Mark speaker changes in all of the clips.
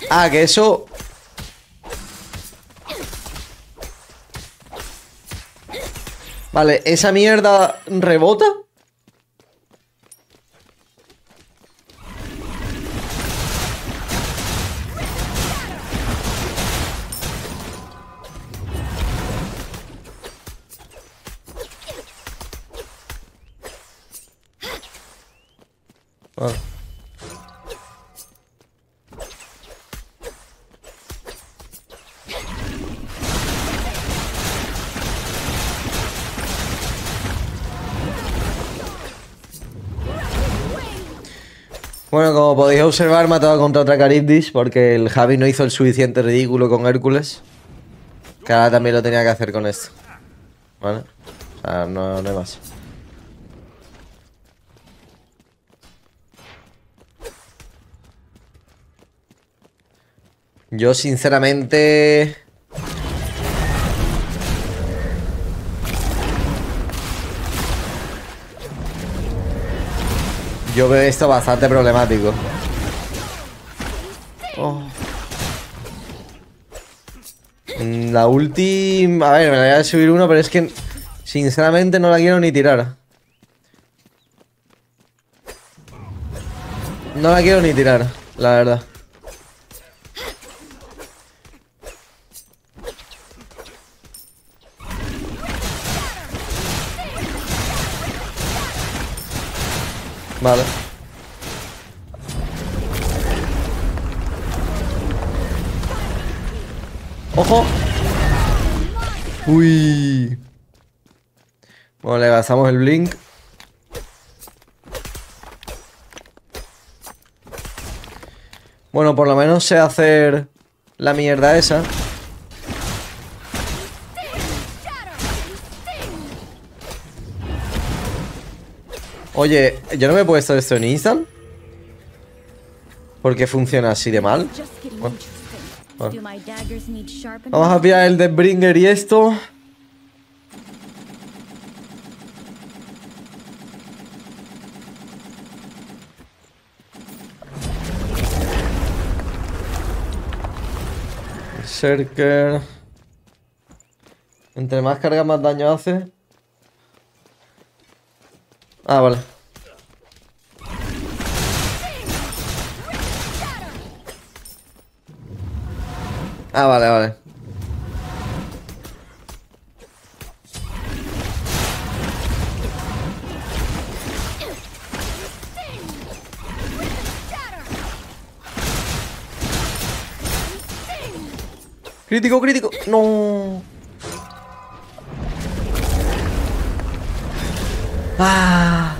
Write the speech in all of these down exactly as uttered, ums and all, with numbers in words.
Speaker 1: Ah, que eso... Vale, ¿esa mierda rebota? Vale. Bueno, como podéis observar, me ha matado contra otra Charybdis porque el Javi no hizo el suficiente ridículo con Hércules. Que ahora también lo tenía que hacer con esto. ¿Vale? O sea, no, no hay más. Yo, sinceramente... Yo veo esto bastante problemático. Oh. La ulti... A ver, me la voy a subir uno, pero es que... Sinceramente no la quiero ni tirar. No la quiero ni tirar, la verdad. Vale. ¡Ojo! ¡Uy! Bueno, le gastamos el blink. Bueno, por lo menos sé hacer la mierda esa. Oye, yo no me he puesto esto en instant. ¿Por qué funciona así de mal? Bueno, bueno. Vamos a pillar el Deathbringer y esto. Berserker. Entre más carga, más daño hace. Ah, vale. Ah, vale, vale. Crítico, crítico. No. Ah.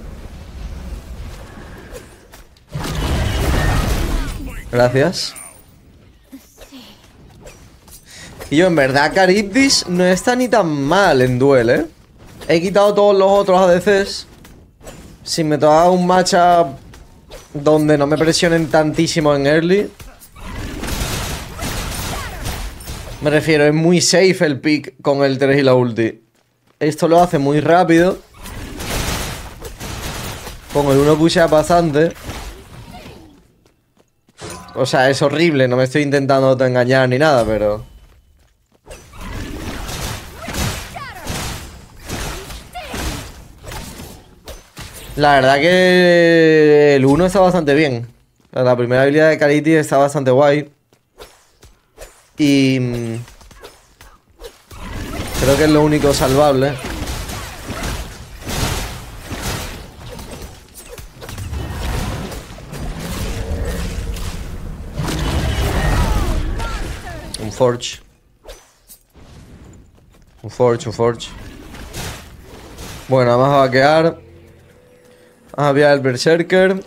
Speaker 1: Gracias. Y yo, en verdad, Charybdis no está ni tan mal en duel, ¿eh? He quitado todos los otros A D Cs. Si me toca un matchup donde no me presionen tantísimo en early. Me refiero, es muy safe el pick con el tres y la ulti. Esto lo hace muy rápido. Con el uno pushea bastante. O sea, es horrible, no me estoy intentando engañar ni nada, pero... La verdad que el uno está bastante bien. La primera habilidad de Charybdis está bastante guay. Y... creo que es lo único salvable. Un Forge. Un Forge, un Forge. Bueno, vamos a vaquear. Vamos a pillar el Berserker.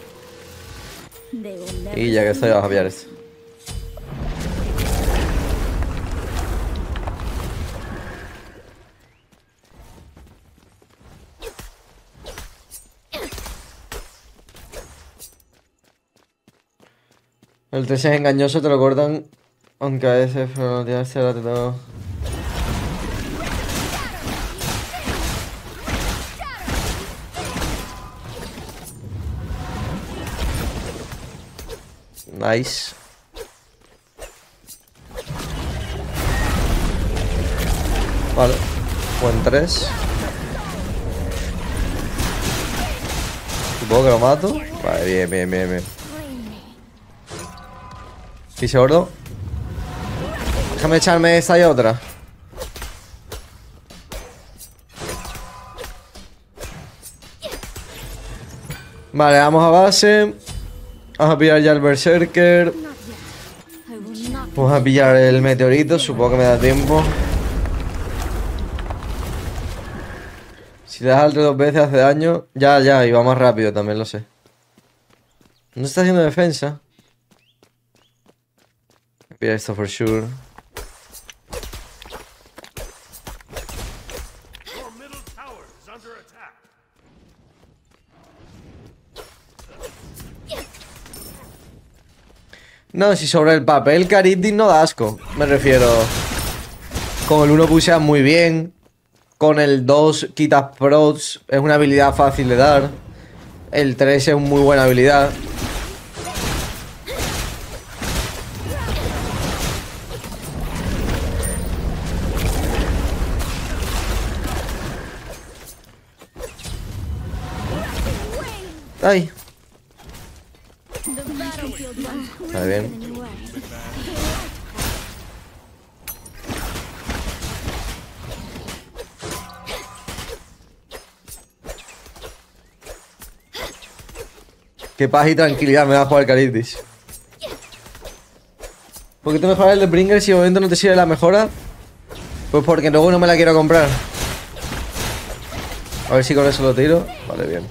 Speaker 1: Y ya que estoy, vamos a pillar esto. El tres es engañoso, te lo cortan. Aunque a veces, pero no se la tengo. Nice. Vale. Buen tres. Supongo que lo mato. Vale, bien, bien, bien, bien. Pise gordo. Déjame echarme esta y otra. Vale, vamos a base. Vamos a pillar ya el Berserker. Vamos a pillar el meteorito. Supongo que me da tiempo. Si le das alto dos veces hace daño. Ya, ya, y va más rápido, también lo sé. No está haciendo defensa. Voy a pillar esto for sure. No, si sobre el papel Charybdis no da asco. Me refiero. Con el uno pusea muy bien. Con el dos quitas procs. Es una habilidad fácil de dar. El tres es una muy buena habilidad. Ay. Está bien. Qué paz y tranquilidad me va a jugar Charybdis. ¿Por qué te mejoras el de Bringer si de momento no te sirve la mejora? Pues porque luego no me la quiero comprar. A ver si con eso lo tiro. Vale, bien.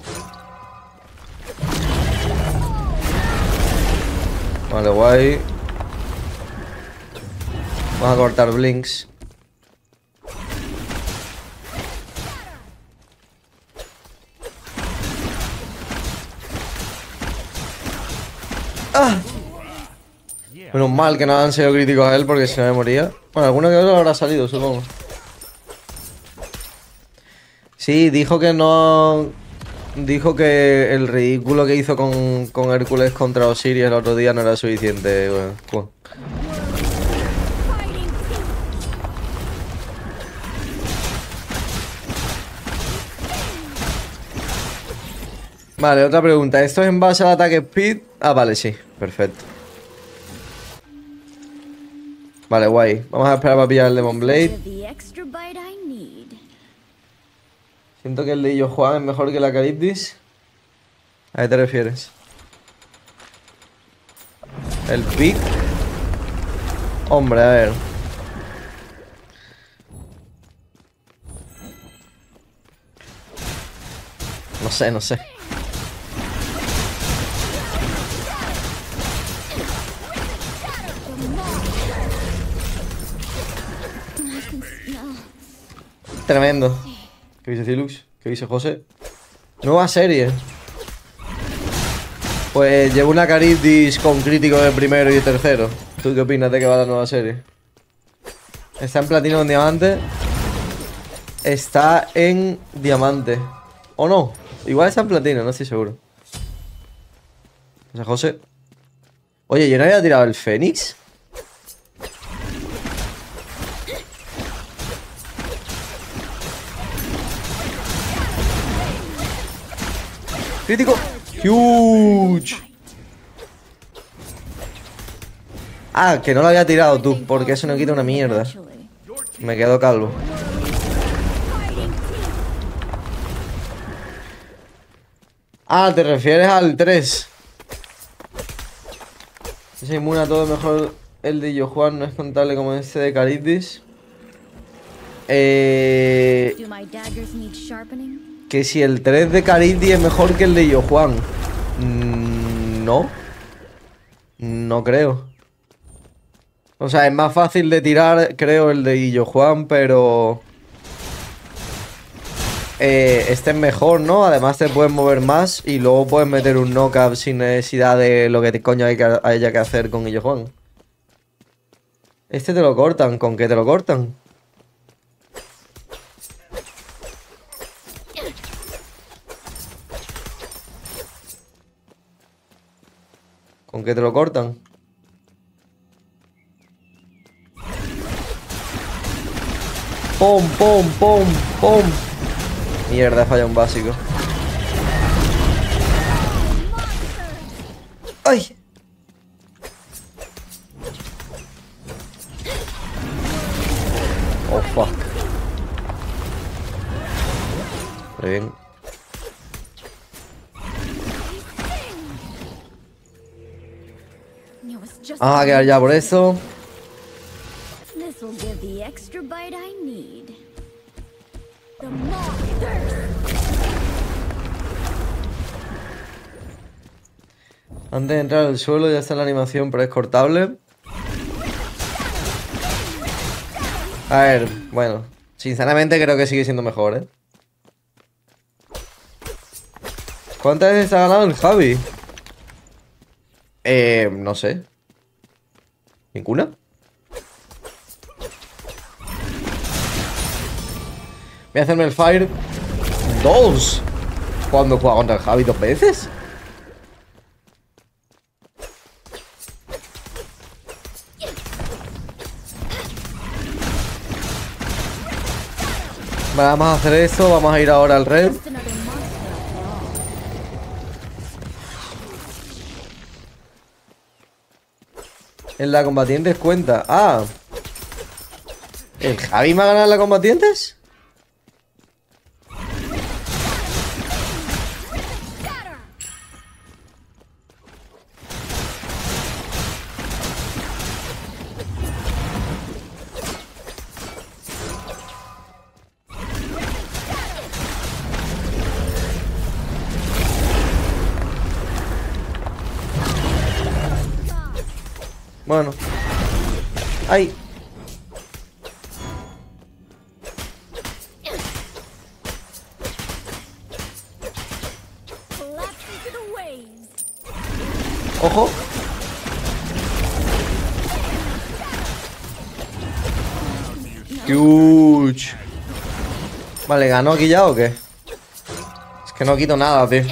Speaker 1: Vale, guay. Vamos a cortar blinks. ¡Ah! Menos mal que no han sido críticos a él porque si no me moría. Bueno, alguno que otro habrá salido, supongo. Sí, dijo que no... Dijo que el ridículo que hizo con, con Hércules contra Osiris el otro día no era suficiente. Bueno, pues. Vale, otra pregunta. ¿Esto es en base al ataque speed? Ah, vale, sí. Perfecto. Vale, guay. Vamos a esperar para pillar el Demon Blade. Siento que el de Juan es mejor que la Charybdis. ¿A qué te refieres? El pick. Hombre, a ver. No sé, no sé. Tremendo. ¿Qué dice Cilux? ¿Qué dice José? Nueva serie. Pues llevo una Charybdis con crítico de primero y de tercero. ¿Tú qué opinas de que va la nueva serie? Está en platino o en diamante. Está en diamante. ¿O no? Igual está en platino, no estoy seguro. O sea, José. Oye, ¿yo no había tirado el Fénix? Crítico. Huge. Ah, que no lo había tirado tú, porque eso no quita una mierda. Me quedo calvo. Ah, te refieres al tres. Es inmune a todo, mejor el de Yojuan no es contable como este de Charybdis. Eh... Que si el tres de Charybdis es mejor que el de Yojuan. Mm, no. No creo. O sea, es más fácil de tirar, creo, el de Illo Juan, pero... Eh, este es mejor, ¿no? Además te puedes mover más y luego puedes meter un knockup sin necesidad de lo que te coño hay que, haya que hacer con Illo Juan. Este te lo cortan. ¿Con qué te lo cortan? ¿Con qué te lo cortan? Pum, pum, pum, pum. Mierda, he fallado un básico. ¡Ay! Oh, fuck. Muy bien. Vamos a quedar ya por eso. Antes de entrar al suelo ya está la animación, pero es cortable. A ver, bueno, sinceramente creo que sigue siendo mejor, ¿eh? ¿Cuántas veces ha ganado el Javi? Eh, no sé. ¿Ninguna? Voy a hacerme el fire. ¡Dos! ¿Cuándo juega contra el Javi? ¿Dos veces? Vale, vamos a hacer eso. Vamos a ir ahora al red. En la combatientes cuenta. Ah. ¿El Javi me ha ganado en la combatientes? Bueno. ¡Ay! ¡Ojo! ¡Huge! Vale, ¿ganó aquí ya o qué? Es que no quito nada, tío.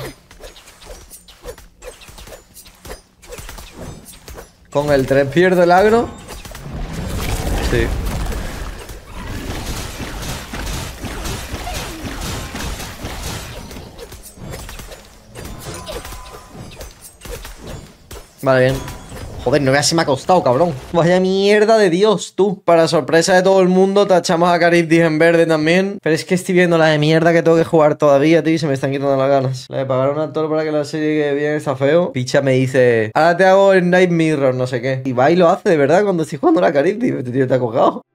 Speaker 1: Con el tres pierdo el agro. Sí. Vale, bien. Joder, no veas si me ha costado, cabrón. Vaya mierda de Dios, tú. Para sorpresa de todo el mundo, tachamos a Charybdis en verde también. Pero es que estoy viendo la de mierda que tengo que jugar todavía, tío, y se me están quitando las ganas. La de pagar a un actor para que la serie quede bien está feo. Picha me dice, ahora te hago el Night Mirror, no sé qué. Y va y lo hace, de verdad, cuando estoy jugando la Charybdis. Este tío te ha cojado.